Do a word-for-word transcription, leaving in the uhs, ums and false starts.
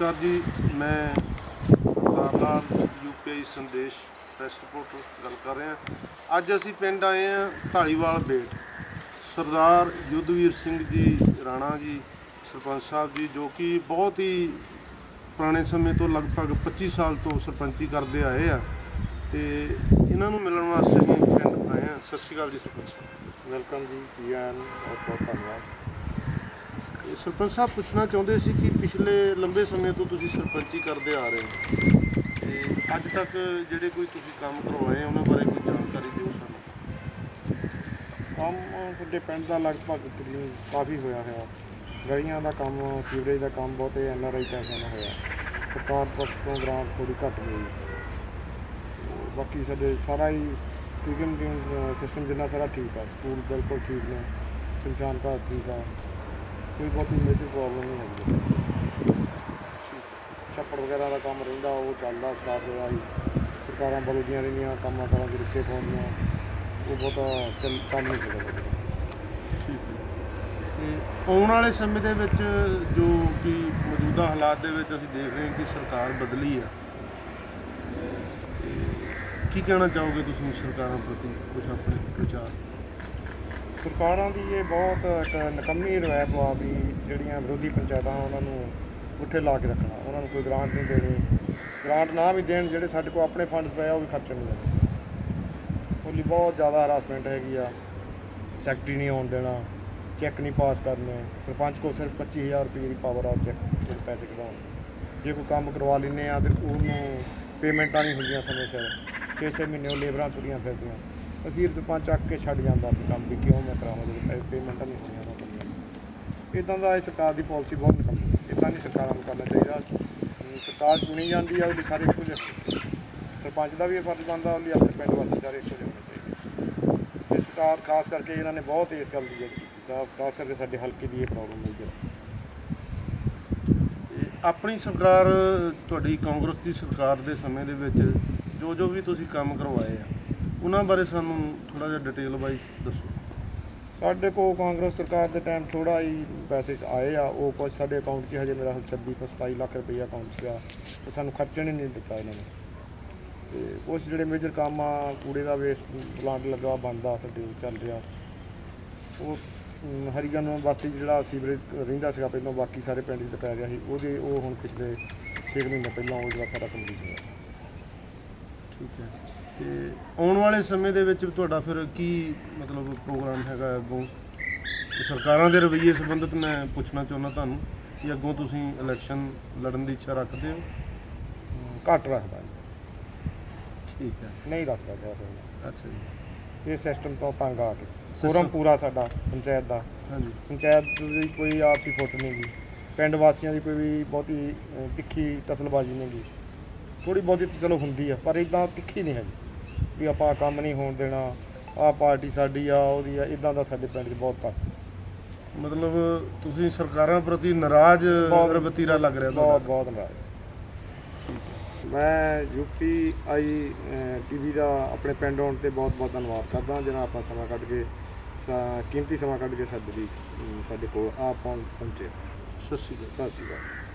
नमस्कार जी, मैं अवतार लाल यूपीआई संदेश प्रैस रिपोर्टर गल कर रहे हैं। अज असी पिंड आए हैं धालीवाल बेट। सरदार युद्धवीर सिंह जी राणा जी सरपंच साहब जी, जो कि बहुत ही पुराने समय तो लगभग पच्चीस साल तो सरपंची करते आए हैं, तो इन्हों मिलने वास्ते भी पिंड आए हैं। सत श्री अकाल जी सरपंच साहब। वेलकम जी, जी आन बहुत बहुत धन्यवाद। सरपंच साहब पुछना चाहते सी कि पिछले लंबे समय तो तुसीं सरपंची करते आ रहे हो, तो अज तक ਜਿਹੜੇ कोई तुसीं काम करवाए उन्होंने बारे कोई जानकारी दिओ सानूं। ਕੰਮ ਸਾਡੇ ਪਿੰਡ ਦਾ ਲਗਭਗ ਤਕਰੀਬਨ ਕਾਫੀ ਹੋਇਆ ਹੋਇਆ। ਗਲੀਆਂ ਦਾ ਕੰਮ, ਸੀਵਰੇਜ ਦਾ ਕੰਮ ਬਹੁਤੇ ਐਨ ਆਰ ਆਈ ਪੈਸਿਆਂ ਨਾਲ ਹੋਇਆ। ਸਰਕਾਰ ਪੱਖੋਂ ਗ੍ਰਾਂਟ ਥੋੜ੍ਹੀ ਘੱਟ ਹੋਈ। ਬਾਕੀ ਸਾਡੇ ਸਾਰਾ ਹੀ ਤਕਰੀਬਨ ਸਿਸਟਮ ਜਿੰਨਾ ਸਾਰਾ ਠੀਕ ਆ। ਸਕੂਲ ਬਿਲਕੁਲ ਠੀਕ ਨੇ, ਸ਼ਮਸ਼ਾਨ ਘਾਟ ਠੀਕ ਆ, ਕੋਈ ਬਹੁਤੀ ਮੇਜਰ ਪ੍ਰੋਬਲਮ ਨਹੀਂ ਹੈਗੀ। ਛੱਪੜ ਵਗੈਰਾ ਦਾ ਕੰਮ ਰਹਿੰਦਾ, ਉਹ ਚੱਲਦਾ, ਸਟਾਰਟ ਹੋਇਆ ਸੀ। ਸਰਕਾਰਾਂ ਵੱਲੋਂ ਦੀਆਂ ਰਹਿੰਦੀਆਂ ਕੰਮਾਂ ਕਾਰਾਂ ਦੇ ਰਿਕਸ਼ੇ ਪਾਉਂਦੀਆਂ, ਉਹ ਬਹੁਤਾ ਚੱਲ ਚੱਲ ਨਹੀਂ ਸਕਦਾ। ਠੀਕ ਹੈ, ਤੇ ਆਉਣ ਵਾਲੇ ਸਮੇਂ ਦੇ ਵਿੱਚ ਜੋ ਕਿ ਮੌਜੂਦਾ ਹਾਲਾਤ ਦੇ ਵਿੱਚ ਅਸੀਂ ਦੇਖ ਰਹੇ ਹਾਂ ਕਿ ਸਰਕਾਰ ਬਦਲੀ ਆ, ਕੀ ਕਹਿਣਾ ਚਾਹੋਗੇ ਤੁਸੀਂ ਸਰਕਾਰਾਂ ਪ੍ਰਤੀ, ਕੁਛ ਆਪਣੇ ਵਿਚਾਰ? ਸਰਕਾਰਾਂ ਦੀ ਇਹ ਬਹੁਤ ਇੱਕ ਨਿਕੰਮੀ ਰਵਾਇਤ ਵਾ ਵੀ ਜਿਹੜੀਆਂ ਵਿਰੋਧੀ ਪੰਚਾਇਤਾਂ ਉਹਨਾਂ ਨੂੰ ਉੱਥੇ ਲਾ ਕੇ ਰੱਖਣਾ, ਉਹਨਾਂ ਨੂੰ ਕੋਈ ਗ੍ਰਾਂਟ ਨਹੀਂ ਦੇਣੀ। ਗ੍ਰਾਂਟ ਨਾ ਵੀ ਦੇਣ, ਜਿਹੜੇ ਸਾਡੇ ਕੋਲ ਆਪਣੇ ਫੰਡਸ ਪਏ ਆ ਉਹ ਵੀ ਖਰਚਣ ਨਹੀਂ ਦੇਣੇ। ਉਹਲੀ ਬਹੁਤ ਜ਼ਿਆਦਾ ਹਰਾਸਮੈਂਟ ਹੈਗੀ ਆ। ਸੈਕਟਰੀ ਨਹੀਂ ਆਉਣ ਦੇਣਾ, ਚੈੱਕ ਨਹੀਂ ਪਾਸ ਕਰਨੇ। ਸਰਪੰਚ ਕੋਲ ਸਿਰਫ ਪੱਚੀ ਹਜ਼ਾਰ ਰੁਪਏ ਦੀ ਪਾਵਰ ਆ ਚੈੱਕ ਪੈਸੇ ਕਢਾਉਣ। ਜੇ ਕੋਈ ਕੰਮ ਕਰਵਾ ਲੈਂਦੇ ਆ ਤਾਂ ਉਹਨੂੰ ਪੇਮੈਂਟਾਂ ਨਹੀਂ ਹੁੰਦੀਆਂ ਸਮੇਂ ਸਿਰ। ਛੇ ਛੇ ਮਹੀਨੇ ਉਹ ਲੇਬਰਾਂ ਤੁਰੀਆਂ ਫਿਰਦੀਆਂ। ਅਖੀਰ ਸਰਪੰਚ ਚੱਕ ਕੇ ਛੱਡ ਜਾਂਦਾ ਵੀ ਕੰਮ ਵੀ ਕਿਉਂ ਮੈਂ ਕਰਾਵਾਂ ਜਦੋਂ ਪੇਮੈਂਟਾਂ ਨਹੀਂ ਹੋਈਆਂ ਉਹਨਾਂ ਕੋਲ। ਇੱਦਾਂ ਦਾ ਇਹ ਸਰਕਾਰ ਦੀ ਪਾਲਿਸੀ ਬਹੁਤ ਨਿਕੰਮੀ। ਇੱਦਾਂ ਨਹੀਂ ਸਰਕਾਰਾਂ ਨੂੰ ਕਰਨਾ ਚਾਹੀਦਾ। ਸਰਕਾਰ ਚੁਣੀ ਜਾਂਦੀ ਆ, ਉਹਦੀ ਸਾਰੇ ਇੱਕੋ ਜਿਹੇ। ਸਰਪੰਚ ਦਾ ਵੀ ਇਹ ਫਰਜ਼ ਬਣਦਾ, ਉਹਦੀ ਆਪਣੇ ਪਿੰਡ ਵਾਸਤੇ ਸਾਰੇ ਇੱਕੋ ਜਿਹੇ ਹੋਣੇ ਚਾਹੀਦੇ। ਇਹ ਸਰਕਾਰ ਖਾਸ ਕਰਕੇ ਇਹਨਾਂ ਨੇ ਬਹੁਤ ਇਸ ਗੱਲ ਦੀ ਕੀਤੀ, ਖਾਸ ਕਰਕੇ ਸਾਡੇ ਹਲਕੇ ਦੀ ਇਹ ਪ੍ਰੋਬਲਮ ਹੈ। ਆਪਣੀ ਸਰਕਾਰ, ਤੁਹਾਡੀ ਕਾਂਗਰਸ ਦੀ ਸਰਕਾਰ ਦੇ ਸਮੇਂ ਦੇ ਵਿੱਚ ਜੋ ਜੋ ਵੀ ਤੁਸੀਂ ਕੰਮ ਕਰਵਾਏ ਆ, ਉਹਨਾਂ ਬਾਰੇ ਸਾਨੂੰ ਥੋੜ੍ਹਾ ਜਿਹਾ ਡਿਟੇਲ ਵਾਈਜ਼ ਦੱਸੋ। ਸਾਡੇ ਕੋਲ ਕਾਂਗਰਸ ਸਰਕਾਰ ਦੇ ਟਾਈਮ ਥੋੜ੍ਹਾ ਹੀ ਪੈਸੇ ਆਏ ਆ। ਉਹ ਕੁਝ ਸਾਡੇ ਅਕਾਊਂਟ 'ਚ ਹਜੇ ਮੇਰਾ ਛੱਬੀ ਤੋਂ ਸਤਾਈ ਲੱਖ ਰੁਪਈਆ ਅਕਾਊਂਟ 'ਚ ਗਿਆ, ਅਤੇ ਸਾਨੂੰ ਖਰਚਣ ਹੀ ਨਹੀਂ ਦਿੱਤਾ ਇਹਨਾਂ ਨੇ। ਅਤੇ ਕੁਛ ਜਿਹੜੇ ਮੇਜਰ ਕੰਮ ਆ, ਕੂੜੇ ਦਾ ਵੇਸਟ ਪਲਾਂਟ ਲੱਗਾ ਬਣਦਾ ਸਾਡੇ ਚੱਲ ਰਿਹਾ, ਉਹ ਹਰੀਗਨ ਬਸਤੀ ਜਿਹੜਾ ਸੀਵਰੇਜ ਰਹਿੰਦਾ ਸੀਗਾ ਪਹਿਲਾਂ, ਬਾਕੀ ਸਾਰੇ ਪਿੰਡ 'ਚ ਪੈ ਗਿਆ ਸੀ, ਉਹਦੇ ਉਹ ਹੁਣ ਪਿਛਲੇ ਛੇ ਮਹੀਨੇ ਪਹਿਲਾਂ ਉਹ ਜਿਹੜਾ ਸਾਰਾ ਕੰਪਲੀਟ ਹੋਇਆ। ਠੀਕ ਹੈ, ਅਤੇ ਆਉਣ ਵਾਲੇ ਸਮੇਂ ਦੇ ਵਿੱਚ ਤੁਹਾਡਾ ਫਿਰ ਕੀ ਮਤਲਬ ਪ੍ਰੋਗਰਾਮ ਹੈਗਾ ਅੱਗੋਂ? ਸਰਕਾਰਾਂ ਦੇ ਰਵੱਈਏ ਸੰਬੰਧਿਤ ਮੈਂ ਪੁੱਛਣਾ ਚਾਹੁੰਦਾ ਤੁਹਾਨੂੰ ਕਿ ਅੱਗੋਂ ਤੁਸੀਂ ਇਲੈਕਸ਼ਨ ਲੜਨ ਦੀ ਇੱਛਾ ਰੱਖਦੇ ਹੋ? ਘੱਟ ਰੱਖਦਾ। ਠੀਕ ਹੈ, ਨਹੀਂ ਰੱਖਦਾ ਬਹੁਤ। ਅੱਛਾ ਜੀ। ਇਹ ਸਿਸਟਮ ਤੋਂ ਤੰਗ ਆ ਕੇ ਫੋਰਮ ਪੂਰਾ ਸਾਡਾ ਪੰਚਾਇਤ ਦਾ। ਹਾਂਜੀ, ਪੰਚਾਇਤ ਦੀ ਕੋਈ ਆਪਸੀ ਫੁੱਟ ਨਹੀਂ ਗੀ, ਪਿੰਡ ਵਾਸੀਆਂ ਦੀ ਕੋਈ ਵੀ ਬਹੁਤੀ ਤਿੱਖੀ ਟਸਲਬਾਜ਼ੀ ਨਹੀਂ ਗੀ। ਥੋੜ੍ਹੀ ਬਹੁਤੀ ਤਾਂ ਚਲੋ ਹੁੰਦੀ ਆ, ਪਰ ਇੱਦਾਂ ਤਿੱਖੀ ਨਹੀਂ ਹੈਗੀ ਵੀ ਆਪਾਂ ਕੰਮ ਨਹੀਂ ਹੋਣ ਦੇਣਾ, ਆਹ ਪਾਰਟੀ ਸਾਡੀ ਆ, ਉਹਦੀ ਆ। ਇੱਦਾਂ ਦਾ ਸਾਡੇ ਪਿੰਡ 'ਚ ਬਹੁਤ ਘੱਟ। ਮਤਲਬ ਤੁਸੀਂ ਸਰਕਾਰਾਂ ਪ੍ਰਤੀ ਨਾਰਾਜ਼ ਵਤੀਰਾ ਲੱਗ ਰਿਹਾ? ਬਹੁਤ ਬਹੁਤ ਨਾਰਾਜ਼। ਮੈਂ ਯੂਪੀ ਆਈ ਟੀ ਵੀ ਦਾ ਆਪਣੇ ਪਿੰਡ ਆਉਣ 'ਤੇ ਬਹੁਤ ਬਹੁਤ ਧੰਨਵਾਦ ਕਰਦਾ, ਜਿਹਨਾਂ ਆਪਾਂ ਸਮਾਂ ਕੱਢ ਕੇ ਕੀਮਤੀ ਸਮਾਂ ਕੱਢ ਕੇ ਸਾਡੇ ਲਈ ਸਾਡੇ ਕੋਲ ਆ ਪਹੁੰਚੇ। ਸਤਿ ਸ਼੍ਰੀ ਅਕਾਲ। ਸਤਿ ਸ਼੍ਰੀ ਅਕਾਲ।